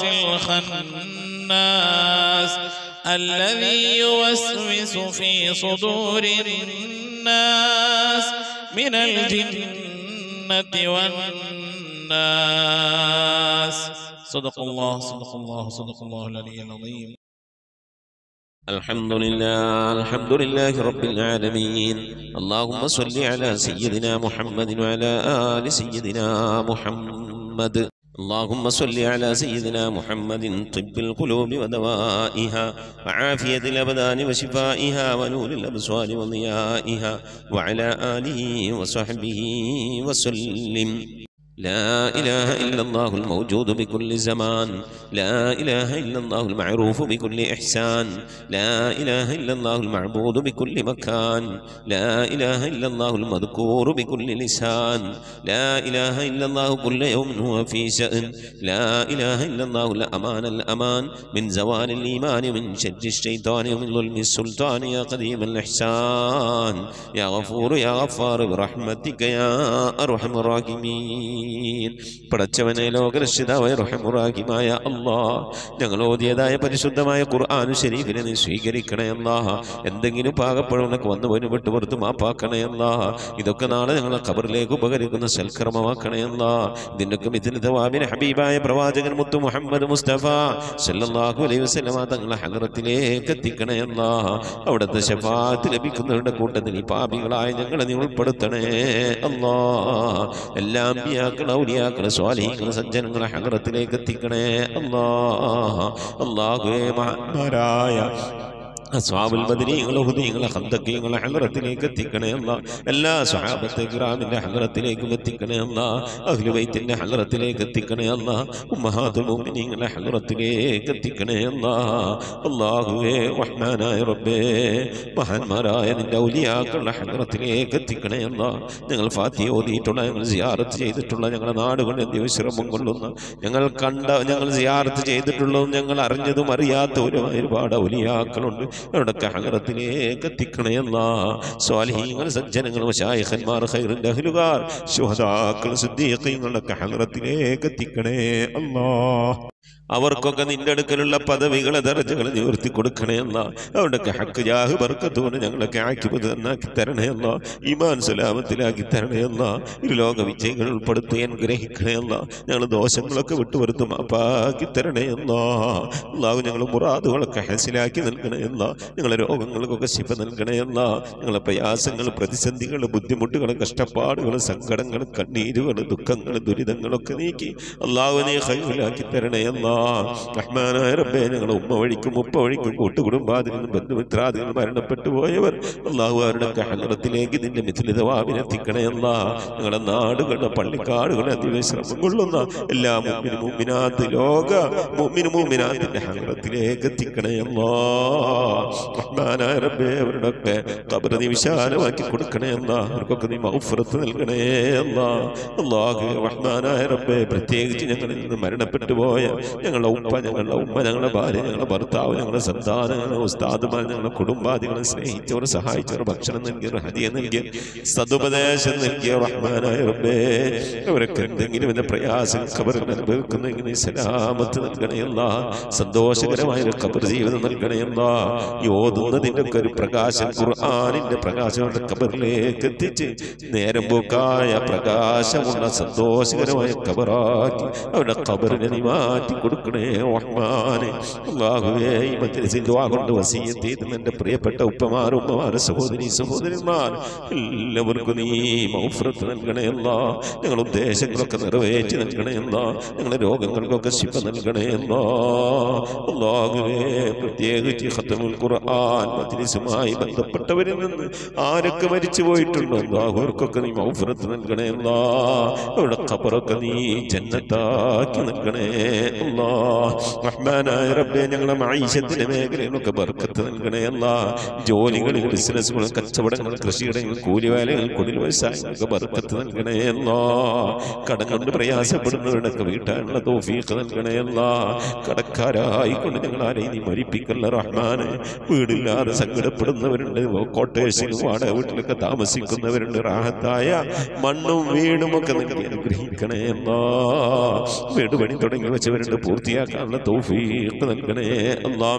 الخناس الذي يوسوس في صدور الناس من الجنة والناس. صدق الله صدق الله صدق الله العلي العظيم. الحمد لله الحمد لله رب العالمين. اللهم صل على سيدنا محمد وعلى آل سيدنا محمد. اللهم صل على سيدنا محمد طب القلوب ودوائها وعافية الأبدان وشفائها ونور الأبصار وضيائها وعلى آله وصحبه وسلم. لا إله إلا الله الموجود بكل زمان. لا إله إلا الله المعروف بكل إحسان. لا إله إلا الله المعبود بكل مكان. لا إله إلا الله المذكور بكل لسان. لا إله إلا الله كل يوم هو في شأن. لا إله إلا الله الأمان الأمان من زوال الإيمان من شر الشيطان ومن ظلم السلطان. يا قديم الإحسان يا غفور يا غفار برحمتك يا أرحم الراحمين. ആമീൻ. പടച്ചവനെ ലോകരക്ഷിതാവായ റഹീമുറാഹിമായ അല്ലാഹ്, ഞങ്ങൾ ഓതിയതായ പരിശുദ്ധമായ ഖുർആൻ ശരീഫിനെ നീ സ്വീകരിക്കണേ അല്ലാഹ്. എന്തെങ്കിലും പാകപ്പെടുന്നൊക്കെ വന്നു പോയി വിട്ടുപുറത്ത് മാപ്പാക്കണേ അല്ലാഹ്. ഇതൊക്കെ നാളെ ഞങ്ങളെ ഖബറിലേക്ക് ഉപകരിക്കുന്ന സൽക്കർമ്മമാക്കണേ അല്ലാഹ്. ഇതിനൊക്കെ മിഥിന തവാബിന് ഹബീബായ പ്രവാചകൻ മുത്തു മുഹമ്മദ് മുസ്തഫ സല്ലല്ലാഹു അലൈഹി വസല്ലമ തങ്ങളെ ഹദ്റത്തിലേക്ക് എത്തിക്കണേ അല്ലാഹ്. അവിടുത്തെ ശഫാഅത്ത് ലഭിക്കുന്നവരുടെ കൂട്ടത്തിൽ ഈ പാപികളായ ഞങ്ങളെ നീ ഉൾപ്പെടുത്തണേ അല്ലാഹ്. എല്ലാ അമ്പിയാക്കളെ ഔലിയാക്കളെ സ്വാലിഹീങ്ങളെ സജ്ജനങ്ങളെ ഹദ്റത്തിലേക്ക് എത്തിക്കണേ അല്ലാഹ്. അല്ലാഹുവേ, മഹാന്മാരായ അസ്ഹാബുൽ ബദരീങ്ങളെ ഹുദീങ്ങളെ ഖന്ദഖീങ്ങളെ ഹദ്റത്തിലേക്ക് എത്തിക്കണേ അല്ലാഹ്. എല്ലാ സ്വഹാബത്തെ കിറാമിന്റെ ഹദ്റത്തിലേക്കും എത്തിക്കണേ അല്ലാഹ്. അഹ്ലു ബൈത്തിന്റെ ഹദ്റത്തിലേക്ക് എത്തിക്കണേ അല്ലാഹ്. ഉമ്മഹാത്തുൽ മുഅ്മിനീങ്ങളെ ഹദ്റത്തിലേക്ക് എത്തിക്കണേ അല്ലാഹ്. അല്ലാഹുവേ, റഹ്മാനായ റബ്ബേ, മഹാന്മാരായ നിന്റെ ഔലിയാക്കളുടെ ഹദ്റത്തിലേക്ക് എത്തിക്കണേ അല്ലാഹ്. ഞങ്ങൾ ഫാത്തിഹ ഓതിയിട്ടുള്ള, ഞങ്ങൾ സിയാറത്ത് ചെയ്തിട്ടുള്ള, ഞങ്ങളുടെ നാടുകളിൽ വിശ്രമം കൊള്ളുന്ന, ഞങ്ങൾ കണ്ട, ഞങ്ങൾ സിയാറത്ത് ചെയ്തിട്ടുള്ളതും ഞങ്ങൾ അറിഞ്ഞതും അറിയാത്തവരും ഒരുപാട് ഔലിയാക്കളുണ്ട്. അവരുടെയൊക്കെ ഹദ്റത്തിലേക്ക് എത്തിക്കണേ അല്ലാഹ്. സ്വാലിഹീങ്ങൾ, സജ്ജനങ്ങൾ, മശായിഖന്മാർ, ഖൈറിന്റെ അഹ്ലുകാർ, ശുഹദാക്കൾ, സിദ്ദീഖീങ്ങളുടെ ഹദ്റത്തിലേക്ക് എത്തിക്കണേ അല്ലാഹ്. അവർക്കൊക്കെ നിന്റെ അടുക്കലുള്ള പദവികളെ ദർജകൾ നിവർത്തി കൊടുക്കണേ അല്ലാഹ്. അവരുടെയൊക്കെ ഹക്ക് ജാഹ് ബർക്കത്തോടെ ഞങ്ങളൊക്കെ ആക്കിപത് നന്നാക്കി തരണേ അല്ലാഹ്. ഈമാൻ സലാമത്തിലാക്കി തരണേ അല്ലാഹ്. ഇരുലോക വിജയികൾ ഉൾപ്പെടുത്തി അനുഗ്രഹിക്കണേ അല്ലാഹ്. ഞങ്ങൾ ദോഷങ്ങളൊക്കെ വിട്ടുവരുത്തും അപ്പാക്കി തരണേ അല്ലാഹ്. അല്ലാഹു ഞങ്ങൾ മുറാദുകളൊക്കെ ഹസിലാക്കി നൽകണേ അല്ലാഹ്. ഞങ്ങളെ രോഗങ്ങൾക്കൊക്കെ ശിഫ നൽകണേ അല്ലാഹ്. ഞങ്ങളെ പ്രയാസങ്ങൾ, പ്രതിസന്ധികൾ, ബുദ്ധിമുട്ടുകൾ, കഷ്ടപ്പാടുകൾ, സങ്കടങ്ങൾ, കണ്ണീരുകൾ, ദുഃഖങ്ങൾ, ദുരിതങ്ങളൊക്കെ നീക്കി അല്ലാഹു നീ ഖൈറിലാക്കി തരണേ അല്ലാഹ്. റഹ്മാനായ റബ്ബേ, ഞങ്ങളുടെ ഉമ്മ വഴിക്കും ഉപ്പ വഴിക്കും കൂട്ടുകുടുംബാദികളും ബന്ധുമിത്രാദികൾ മരണപ്പെട്ടു പോയവർ അല്ലാഹു അവരുടെ ഹദ്റത്തിലേക്ക് നിന്റെ മിഥില തവാബിനെ എത്തിക്കണേ അല്ലാഹ്. ഞങ്ങളുടെ നാടുകളുടെ പള്ളിക്കാടുകളെ അതിവിശ്രമം കൊള്ളുന്ന എല്ലാ മുഅ്മിൻ മുഅ്മിനാത്ത് ലോക മുഅ്മിൻ മുഅ്മിനാത്തിന്റെ ഹദ്റത്തിലേക്ക് എത്തിക്കണേ അല്ലാഹ്. റഹ്മാനായ റബ്ബേ, അവരുടെയൊക്കെ ഖബർ നീ വിശാലമാക്കി കൊടുക്കണേ അല്ലാഹ്. അവർക്കൊക്കെ നീ മഗ്ഫിറത്ത് നൽകണേ അല്ലാഹ്. അല്ലാഹു റഹ്മാനായ റബ്ബേ, പ്രത്യേകിച്ച് ഞങ്ങളിൽ നിന്ന് മരണപ്പെട്ടു പോയ ഞങ്ങളുടെ ഉപ്പ, ഞങ്ങളുടെ ഉമ്മ, ഞങ്ങളുടെ ഭാര്യ, ഞങ്ങളുടെ ഭർത്താവ്, ഞങ്ങളുടെ സന്താനം, ഞങ്ങളുടെ ഉസ്താദുമാർ, ഞങ്ങളുടെ കുടുംബാദികളെ സ്നേഹിച്ചവർ, സഹായിച്ചവർ, ഭക്ഷണം നൽകിയവർ, ഹദിയ നൽകിയ, സതുപദേശം നൽകിയ റഹ്മാനായ റബ്ബേ, അവരൊക്കെ എന്തെങ്കിലും എന്ന പ്രയാസം ഖബറിൽ അനുഭവിക്കുന്നെങ്കിൽ നീ സലാമത്ത് നൽകണേ അല്ലാഹ്. സന്തോഷകരമായ ഒരു ഖബർ ജീവിതം നൽകണേ അല്ലാഹ്. ഈ ഓതുന്നതിൻ്റെ ഒക്കെ ഒരു പ്രകാശം, ഖുർആനിന്റെ പ്രകാശം അവരുടെ ഖബറിലേക്ക് എത്തിച്ച് നേരം പോക്കായ പ്രകാശമുള്ള സന്തോഷകരമായ ഖബറാക്കി അവരുടെ ഖബറിനെ നീ മാറ്റി കൊടുക്കണേ റഹ്മാനെ. അല്ലാഹുവേ, ഈ മജ്‌ലിസിൽ ദുആ കൊണ്ട് വസിയത്ത് ചെയ്ത എൻ്റെ പ്രിയപ്പെട്ട ഉപ്പമാർ, ഉമ്മമാർ, സഹോദരി സഹോദരന്മാർ എല്ലാവർക്കും നീ മഗ്ഫിറത്ത് നൽകണേ അല്ലാഹ്. ഞങ്ങളുടെ ഉദ്ദേശങ്ങളൊക്കെ നിറവേറ്റി നൽകണേ അല്ലാഹ്. ഞങ്ങളുടെ രോഗങ്ങൾക്കൊക്കെ ശിഫ നൽകണേ അല്ലാഹ്. അല്ലാഹുവേ, പ്രത്യേകിച്ച് ഖത്മുൽ ഖുർആൻ മജ്‌ലിസുമായി ബന്ധപ്പെട്ടവരിൽ നിന്ന് ആരൊക്കെ മരിച്ചു പോയിട്ടുണ്ടോ അല്ലാഹു അവർക്കൊക്കെ നീ മഗ്ഫിറത്ത് നൽകണേ അല്ലാഹ്. അവരുടെ ഖബറൊക്കെ നീ ജന്നത്താക്കി നൽകണേ അല്ലാഹ്. റഹ്മാനായ റബ്ബേ, ഞങ്ങളുടെ മഈശത്തിന്റെ മേഖലയിലൊക്കെ ബർക്കത്ത് നൽകണേ അല്ലാഹ്. ജോലികളിൽ, ബിസിനസ്സുകൾ, കച്ചവടങ്ങൾ, കൃഷിയിടങ്ങൾ, കൂലിവേലകൾ, കുടിൽ വ്യവസായങ്ങൾക്ക് ബർക്കത്ത് നൽകണേ അല്ലാഹ്. കടം കൊണ്ട് പ്രയാസപ്പെടുന്നവരുടെയൊക്കെ വീട്ടാനുള്ള തൗഫീഖ് നൽകണേ അല്ലാഹ്. കടക്കാരായിക്കൊണ്ട് ഞങ്ങൾ ആരെയും നീ മരിപ്പിക്കല്ല റഹ്മാനെ. വീടില്ലാതെ സങ്കടപ്പെടുന്നവരുണ്ട്, കോട്ടേഴ്സിലും വാടക വീട്ടിലൊക്കെ താമസിക്കുന്നവരുണ്ട്. റാഹത്തായ മണ്ണും വീടും ഒക്കെ നൽകി അനുഗ്രഹിക്കണേ അല്ലാഹ്. വീട് പണി തുടങ്ങി വെച്ചവരുണ്ട്, പൂർത്തിയാക്കാനുള്ള തൗഫീഖ് നൽകണേ അല്ലാഹ്.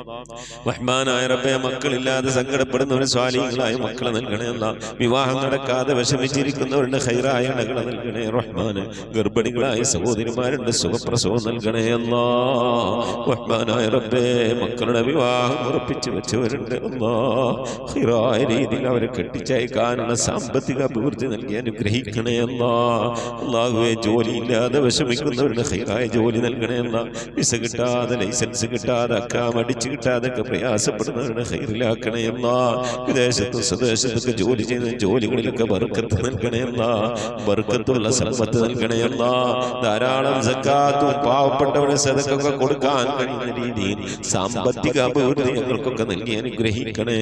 റഹ്മാനായ റബ്ബേ, മക്കളില്ലാതെ സങ്കടപ്പെടുന്നവരെ സ്വാലിഹീങ്ങളായ മക്കളെ നൽകണേ അല്ലാഹ്. വിവാഹം നടക്കാതെ വിഷമിച്ചിരിക്കുന്നവരുടെ ഖൈറായ ഇണകളെ നൽകണേ റഹ്മാനെ. ഗർഭിണികളായ സഹോദരിമാരുണ്ട്, സുഖപ്രസവം നൽകണേ അല്ലാഹ്. റഹ്മാനായ റബ്ബേ, മക്കളുടെ വിവാഹം ഉറപ്പിച്ചു വെച്ചവരുണ്ട് അല്ലാഹ്. ഖൈറായ രീതിയിൽ അവരെ കെട്ടിച്ചയക്കാനുള്ള സാമ്പത്തിക അഭിവൃദ്ധി നൽകി അനുഗ്രഹിക്കണേ അല്ലാഹ്. അല്ലാഹുവേ, ജോലിയില്ലാതെ വിഷമിക്കുന്നവരുടെ ഖൈറായ ജോലി നൽകണേ അല്ലാഹ്. വിസ കിട്ടാതെ, ലൈസൻസ് കിട്ടാതെ, അക്കാം അടിച്ചു കിട്ടാതെ ഒക്കെ പ്രയാസപ്പെടുന്നവരുടെ ഖൈറിലാക്കണേ അല്ലാഹ്. വിദേശത്തും സ്വദേശത്തൊക്കെ ജോലി ചെയ്യുന്ന ജോലികളിലൊക്കെ ബർക്കത്ത് നൽകണേ അല്ലാഹ്. ബർക്കത്തുള്ള സമ്പത്ത് നൽകണേ അല്ലാഹ്. ധാരാളം സക്കാത്തും പാവപ്പെട്ടവരെ സദഖയൊക്കെ കൊടുക്കാൻ കഴിയുന്ന രീതിയിൽ സാമ്പത്തിക അഭിവൃദ്ധി ഞങ്ങൾക്കൊക്കെ നൽകി അനുഗ്രഹിക്കണേ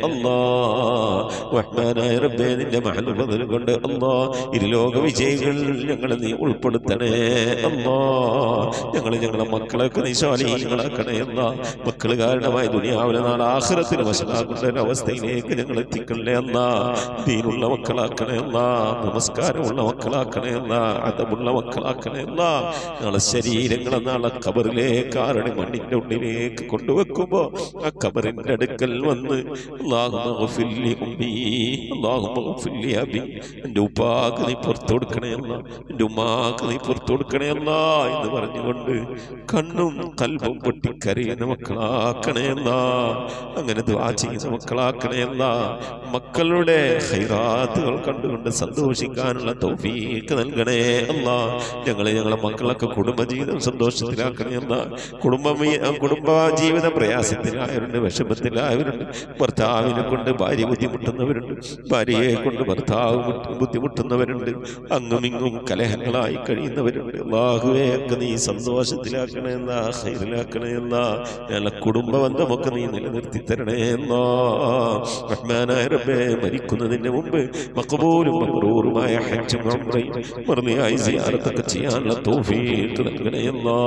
അല്ലാഹ്. റഹ്മാനായ റബ്ബേ, നിന്റെ മഹൽ കൊണ്ട് അല്ലാഹ് ഇരുലോക വിജയികൾ ഞങ്ങളെ നീ ഉൾപ്പെടുത്തണേ അല്ലാഹ്. ഞങ്ങൾ ഞങ്ങളെ മക്കളൊക്കെ നീ സ്വാലിഹീങ്ങളാക്കണേ അല്ലാ. മക്കൾ കാരണമായി ദുനിയാവിലെ നാളെ ആഖിറത്തിൽ വശലാക്കുന്ന ഒരു അവസ്ഥയിലേക്ക് ഞങ്ങൾ എത്തിക്കണേ അല്ലാ. ദീനുള്ള മക്കളാക്കണേ അല്ലാ, നമസ്കാരമുള്ള മക്കളാക്കണേ അല്ലാ, അദബുള്ള മക്കളാക്കണേ അല്ലാ. ഞങ്ങളെ ശരീരങ്ങളെ നാളെ ഖബറിലേക്ക് ആരുടെ മണ്ണിന്റെ ഉള്ളിലേക്ക് കൊണ്ടുവെക്കുമ്പോ ആ ഖബറിന്റെ അടുക്കൽ വന്ന് അല്ലാഹുമ്മ ഗഫിർ ലി ഉമ്മീ, അല്ലാഹുമ്മ ഗഫിർ ലി അബീ, എൻ്റെ ഉപ്പാക്ക് നീ പുറത്തു കൊടുക്കണേ അല്ലാ, എൻ്റെ ഉമ്മാക്ക് നീ പുറത്തു കൊടുക്കണേ അല്ലാ എന്ന് പറഞ്ഞുകൊണ്ട് കണ്ണും കൽബും പൊട്ടിക്കരയുന്ന മക്കളാക്കണേ അല്ലാ. അങ്ങനെ ദുആ ചെയ്യുന്ന മക്കളാക്കണേ അല്ലാ. മക്കളുടെ ഖൈറാത്തുകൾ കണ്ടുകൊണ്ട് സന്തോഷിക്കാനുള്ള തൗഫീഖ് നൽകണേ അല്ലാ. ഞങ്ങളെ ഞങ്ങളെ മക്കളൊക്കെ കുടുംബജീവിതം സന്തോഷത്തിലാക്കണേ അല്ലാ. കുടുംബ കുടുംബ ജീവിത പ്രയാസത്തിലായവരുണ്ട്, വിഷമത്തിലായവരുണ്ട്. ഭർത്താവിനെ കൊണ്ട് ഭാര്യ ബുദ്ധിമുട്ടുന്നവരുണ്ട്, ഭാര്യയെ കൊണ്ട് ഭർത്താവ് ബുദ്ധിമുട്ടുന്നവരുണ്ട്. അങ്ങും ഇങ്ങും കലഹങ്ങളായി കഴിയുന്നവരുണ്ട്. അല്ലാഹുവേ ഒക്കെ നീ സന്തോഷത്തിലാക്കണേ എന്നാ, ഖൈറിലാക്കണേ എന്നാ. ഞങ്ങളെ കുടുംബ ബന്ധമൊക്കെ നീ നിലനിർത്തി തരണേ എന്നാ. റഹ്മാനായ റബ്ബേ, മരിക്കുന്നതിന് മുമ്പ് മഖബൂലും മബ്റൂറുമായ ഹജ്ജും ഉംറയും മർളിയായി സിയാറത്തൊക്കെ ചെയ്യാനുള്ള തൗഫീഖ് നൽകണേ എന്നാ.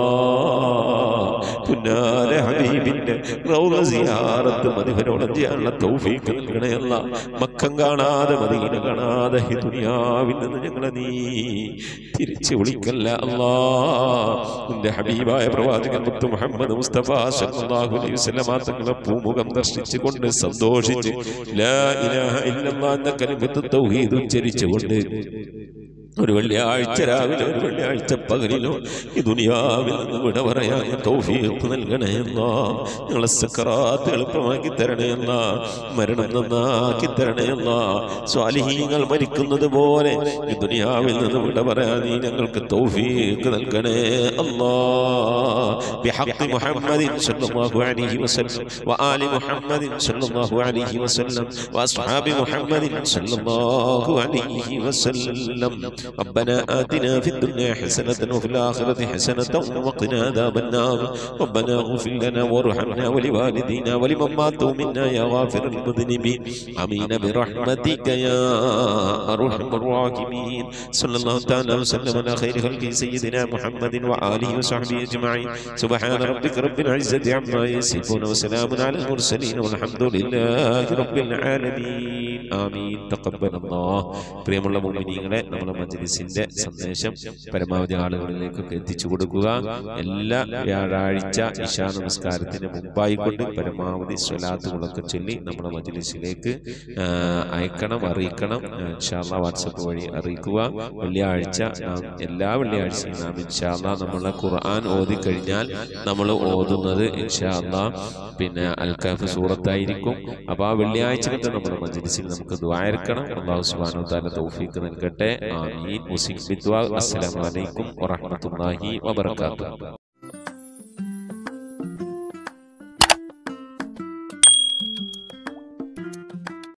പുന്നാര ഹബീബിന്റെ റൗള സിയാറത്ത് മദിഹരോളം ചെയ്യാനുള്ള തൗഫീഖ് നൽകണേ അല്ലാ. മക്കം കാണാതെ മദീന കാണാതെ ഈ ദുനിയാവിൽ നിന്ന് ഞങ്ങളെ നീ തിരിച്ചു വിളിക്കല്ല അല്ലാ. നിന്റെ ഹബീബായ പ്രവാചകൻ മുത്ത് മുഹമ്മദ് മുസ്തഫ സല്ലല്ലാഹു അലൈഹി വസല്ലം തങ്ങളെ പൂമുഖം ദർശിച്ചുകൊണ്ട് സന്തോഷിച്ച് ലാ ഇലാഹ ഇല്ലല്ലാഹ് എന്ന കലിമത്ത് തൗഹീദ് ഉച്ചരിച്ചുകൊണ്ട് ഒരു വെള്ളിയാഴ്ച രാവിലെ ഒരു വെള്ളിയാഴ്ച പകലിലോ ഈ ദുനിയാവിൽ നിന്ന് വിട പറയാൻ തൗഫീഖ് നൽകണേ എന്നാ. ഞങ്ങളെ സക്കറാത്ത് എളുപ്പമാക്കി തരണേ എന്നാ, മരണം നന്നാക്കി തരണേ എന്നാ. സ്വാലിഹീങ്ങൾ മരിക്കുന്നത് പോലെ ഈ ദുനിയാവിൽ നിന്ന് വിട പറയാൻ നീ ഞങ്ങൾക്ക് തൗഫീഖ് നൽകണേ അല്ലാ. ബിഹഖ് മുഹമ്മദിൻ സല്ലല്ലാഹു അലൈഹി വസല്ലം വആലി മുഹമ്മദിൻ സല്ലല്ലാഹു അലൈഹി വസല്ലം വഅസ്ഹാബി മുഹമ്മദിൻ സല്ലല്ലാഹു അലൈഹി വസല്ലം. ربنا آتنا في الدنيا حسنة وفي الآخرة حسنة وقنا عذاب النار. ربنا اغفر لنا وارحمنا ولوالدينا ولمن ماتوا منا يا غافر المذنبين. آمين برحمتك يا أرحم الراحمين. صلى الله تعالى وسلم على خير خلقه سيدنا محمد وآله وصحبه أجمعين. سبحان ربك رب العزة عما يصفون وسلام على المرسلين والحمد لله رب العالمين. آمين. تقبل الله. പ്രിയമുള്ള മുഅ്മിനീങ്ങളെ, നമ്മുടെ മജ്‌ലിസിന്റെ സന്ദേശം പരമാവധി ആളുകളിലേക്കൊക്കെ എത്തിച്ചു കൊടുക്കുക. എല്ലാ വ്യാഴാഴ്ച ഇശാ നമസ്കാരത്തിന് മുമ്പായിക്കൊണ്ട് പരമാവധി സ്വലാത്തുകളൊക്കെ ചൊല്ലി നമ്മുടെ മജ്‌ലിസിലേക്ക് അയക്കണം, അറിയിക്കണം. ഇൻഷാ അല്ലാഹ് വാട്സപ്പ് വഴി അറിയിക്കുക. വെള്ളിയാഴ്ച നാം എല്ലാ വെള്ളിയാഴ്ചയും നാം ഇൻഷാ അല്ലാഹ് നമ്മളെ ഖുർആൻ ഓതി കഴിഞ്ഞാൽ നമ്മൾ ഓതുന്നത് ഇൻഷാ അല്ലാഹ് പിന്നെ അൽ കഹ്ഫ് സൂറത്തായിരിക്കും. അപ്പോൾ ആ വെള്ളിയാഴ്ചത്തെ നമ്മുടെ മജ്‌ലിസിൽ നമുക്ക് ദുആ ഇറക്കണം. അല്ലാഹു സുബ്ഹാനഹു വ തആല തൗഫീഖ് നൽകട്ടെ. ആമീൻ. അസ്സലാമു അലൈക്കും വറഹ്മത്തുള്ളാഹി വബറകാതുഹു.